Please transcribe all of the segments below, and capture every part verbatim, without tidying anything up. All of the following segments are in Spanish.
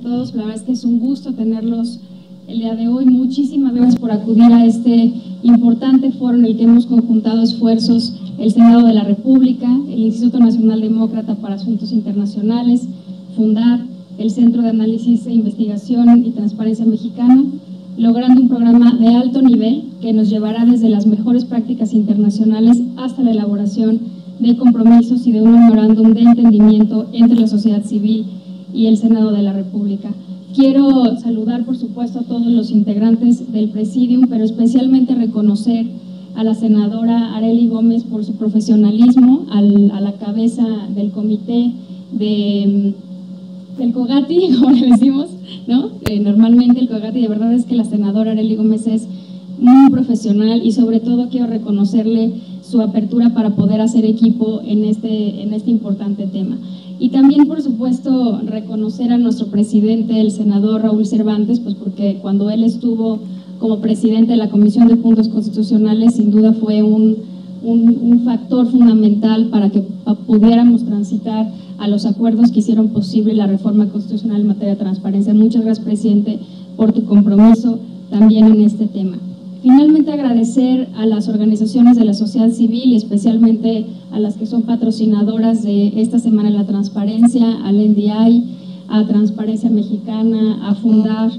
todos. La verdad es que es un gusto tenerlos el día de hoy. Muchísimas gracias por acudir a este importante foro en el que hemos conjuntado esfuerzos el Senado de la República, el Instituto Nacional Demócrata para Asuntos Internacionales, Fundar, el Centro de Análisis e Investigación y Transparencia Mexicana, logrando un programa de alto nivel que nos llevará desde las mejores prácticas internacionales hasta la elaboración de compromisos y de un memorándum de entendimiento entre la sociedad civil y el Senado de la República. Quiero saludar, por supuesto, a todos los integrantes del Presidium, pero especialmente reconocer a la senadora Arely Gómez por su profesionalismo al, a la cabeza del comité de, del COGATI, como le decimos, ¿no? Eh, normalmente el COGATI, de verdad es que la senadora Arely Gómez es muy profesional y sobre todo quiero reconocerle su apertura para poder hacer equipo en este, en este importante tema. Y también, por supuesto, reconocer a nuestro presidente, el senador Raúl Cervantes, pues porque cuando él estuvo como presidente de la Comisión de Puntos Constitucionales, sin duda fue un, un, un factor fundamental para que pudiéramos transitar a los acuerdos que hicieron posible la reforma constitucional en materia de transparencia. Muchas gracias, presidente, por tu compromiso también en este tema. Finalmente, agradecer a las organizaciones de la sociedad civil y especialmente a las que son patrocinadoras de esta Semana de la Transparencia, al N D I, a Transparencia Mexicana, a Fundar,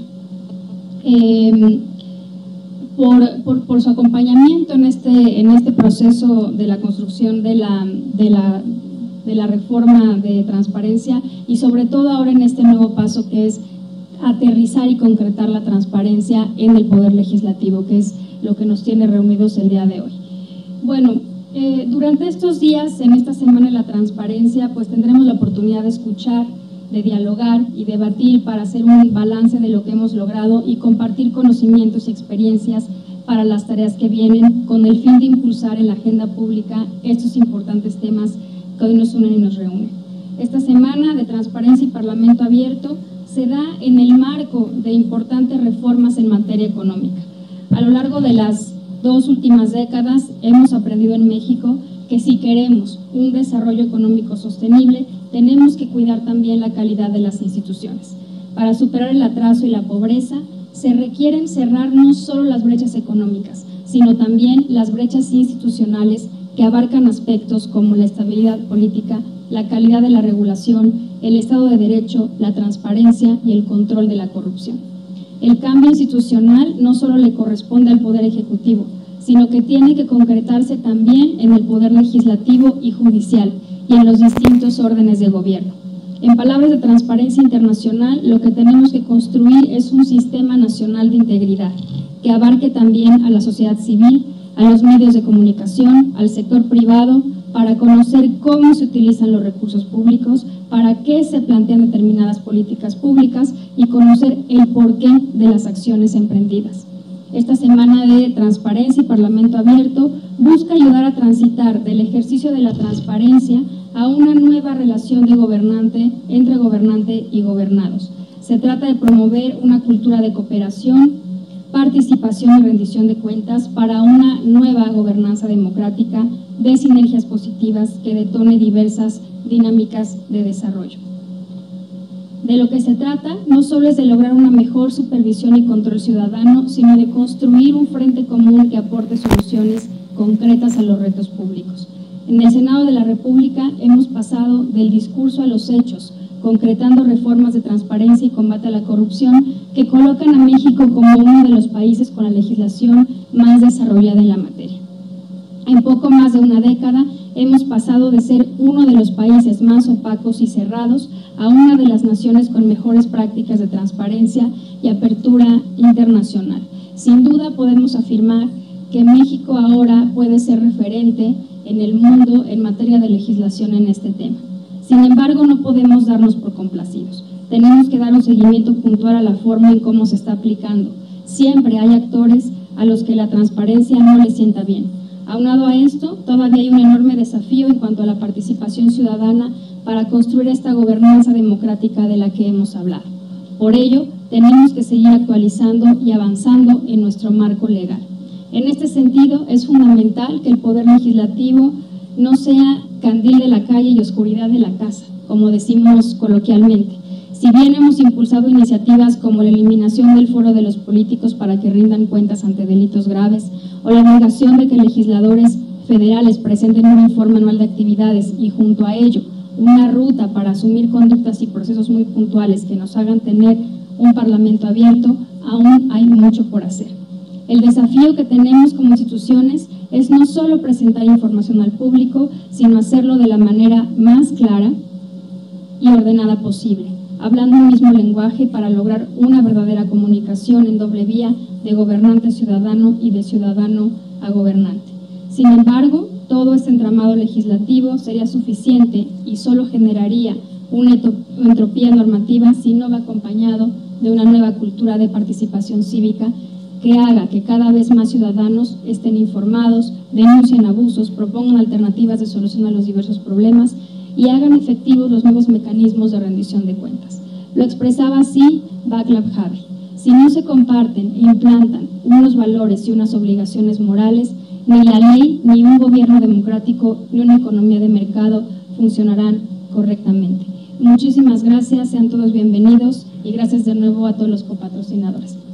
eh, por, por, por su acompañamiento en este, en este proceso de la construcción de la, de, la, de la reforma de transparencia y sobre todo ahora en este nuevo paso que es aterrizar y concretar la transparencia en el Poder Legislativo, que es lo que nos tiene reunidos el día de hoy. Bueno, eh, durante estos días, en esta Semana de la Transparencia, pues tendremos la oportunidad de escuchar, de dialogar y debatir para hacer un balance de lo que hemos logrado y compartir conocimientos y experiencias para las tareas que vienen, con el fin de impulsar en la agenda pública estos importantes temas que hoy nos unen y nos reúnen. Esta Semana de Transparencia y Parlamento Abierto se da en el marco de importantes reformas en materia económica. A lo largo de las dos últimas décadas hemos aprendido en México que si queremos un desarrollo económico sostenible, tenemos que cuidar también la calidad de las instituciones. Para superar el atraso y la pobreza, se requieren cerrar no solo las brechas económicas, sino también las brechas institucionales que abarcan aspectos como la estabilidad política, la calidad de la regulación, el Estado de Derecho, la transparencia y el control de la corrupción. El cambio institucional no solo le corresponde al Poder Ejecutivo, sino que tiene que concretarse también en el Poder Legislativo y Judicial y en los distintos órdenes de gobierno. En palabras de Transparencia Internacional, lo que tenemos que construir es un sistema nacional de integridad que abarque también a la sociedad civil, a los medios de comunicación, al sector privado, para conocer cómo se utilizan los recursos públicos, para qué se plantean determinadas políticas públicas y conocer el porqué de las acciones emprendidas. Esta Semana de Transparencia y Parlamento Abierto busca ayudar a transitar del ejercicio de la transparencia a una nueva relación de gobernante entre gobernante y gobernados. Se trata de promover una cultura de cooperación, participación y rendición de cuentas para una nueva gobernanza democrática de sinergias positivas que detone diversas dinámicas de desarrollo. De lo que se trata no solo es de lograr una mejor supervisión y control ciudadano, sino de construir un frente común que aporte soluciones concretas a los retos públicos. En el Senado de la República hemos pasado del discurso a los hechos, concretando reformas de transparencia y combate a la corrupción que colocan a México como uno de los países con la legislación más desarrollada en la materia. En poco más de una década hemos pasado de ser uno de los países más opacos y cerrados a una de las naciones con mejores prácticas de transparencia y apertura internacional. Sin duda podemos afirmar que México ahora puede ser referente en el mundo en materia de legislación en este tema. Sin embargo, no podemos darnos por complacidos. Tenemos que dar un seguimiento puntual a la forma en cómo se está aplicando. Siempre hay actores a los que la transparencia no les sienta bien. Aunado a esto, todavía hay un enorme desafío en cuanto a la participación ciudadana para construir esta gobernanza democrática de la que hemos hablado. Por ello, tenemos que seguir actualizando y avanzando en nuestro marco legal. En este sentido, es fundamental que el Poder Legislativo no sea candil de la calle y oscuridad de la casa, como decimos coloquialmente, Si bien hemos impulsado iniciativas como la eliminación del foro de los políticos para que rindan cuentas ante delitos graves, o la obligación de que legisladores federales presenten un informe anual de actividades y junto a ello una ruta para asumir conductas y procesos muy puntuales que nos hagan tener un parlamento abierto, aún hay mucho por hacer. El desafío que tenemos como instituciones es no solo presentar información al público, sino hacerlo de la manera más clara y ordenada posible, hablando un mismo lenguaje para lograr una verdadera comunicación en doble vía de gobernante a ciudadano y de ciudadano a gobernante. Sin embargo, todo este entramado legislativo sería suficiente y solo generaría una entropía normativa si no va acompañado de una nueva cultura de participación cívica que haga que cada vez más ciudadanos estén informados, denuncien abusos, propongan alternativas de solución a los diversos problemas y hagan efectivos los nuevos mecanismos de rendición de cuentas. Lo expresaba así Václav Havel: si no se comparten e implantan unos valores y unas obligaciones morales, ni la ley, ni un gobierno democrático, ni una economía de mercado funcionarán correctamente. Muchísimas gracias, sean todos bienvenidos y gracias de nuevo a todos los copatrocinadores.